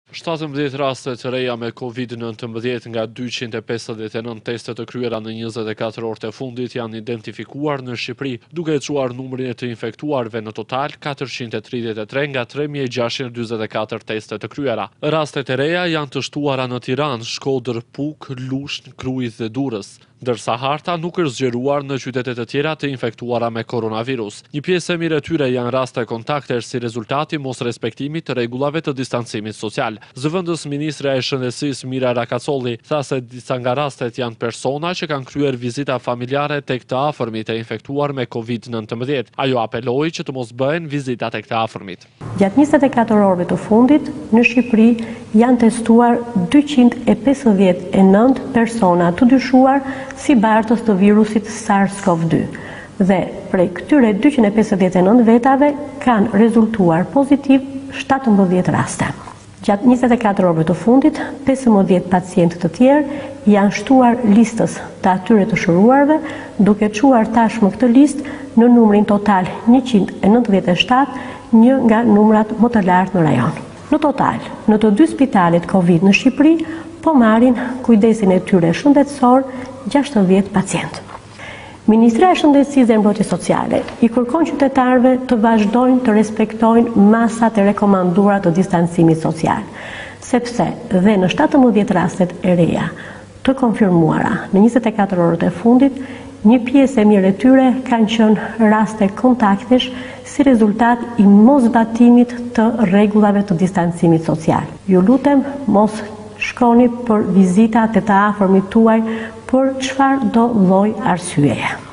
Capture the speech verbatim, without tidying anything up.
shtatëmbëdhjetë raste të reja me Covid nëntëmbëdhjetë nga dyqind e pesëdhjetë e nëntë teste të kryera në njëzet e katër orët e fundit janë identifikuar në Shqipëri, duke e çuar numrin e të infektuarve në total katërqind e tridhjetë e tre nga tre mijë e gjashtëqind e dyzet e katër teste të kryera. Rastet e reja janë të shtuara në Tiranë, Shkodër, Puk, Lushnjë, Krujë dhe Durrës, ndërsa harta nuk është zgjeruar në qytetet e tjera të infektuara me koronavirus. Një pjesë e mirë e tyre janë raste kontaktesh si rezultati mos respektimit të rregullave të distancimit social. Zëvendës ministra e Shëndetësisë Mira Rakacolli tha se disa nga rastet janë persona që kanë kryer vizita familjare tek të afërmit e infektuar me Covid nëntëmbëdhjetë. Ajo apeloi që të mos bëhen vizita tek të afërmit. Gjatë njëzet e katër orëve të fundit, në Shqipëri janë testuar dyqind e pesëdhjetë e nëntë persona të dyshuar si bartës të virusit SARS-CoV dy. Dhe prej këtyre dyqind e pesëdhjetë e nëntë vetave kanë rezultuar pozitiv shtatëmbëdhjetë raste. Gjatë njëzet e katër orëve të fundit, pesëmbëdhjetë pacientë të tjerë janë shtuar listës të atyre të shëruarve, duke çuar tashmë këtë listë në numrin total njëqind e nëntëdhjetë e shtatë, një nga numrat më të lartë në rajon. Në total, në të dy spitalet Covid në Shqipëri, po marrin kujdesin e tyre shëndetësor gjashtëdhjetë pacientë. Ministria e Shëndetësisë dhe Mbrojtjes Sociale i kërkon qytetarëve të vazhdojnë të respektojnë masat e rekomanduara të distancimit social, sepse dhe në shtatëmbëdhjetë rastet e reja të konfirmuara në njëzet e katër orët e fundit, një pjesë e mirë e tyre kanë qenë raste kontaktesh si rezultat i mosbatimit të rregullave të distancimit social. Ju lutem mos shkoni për vizita të të afërmit tuaj për çfarëdo lloj arsyeje.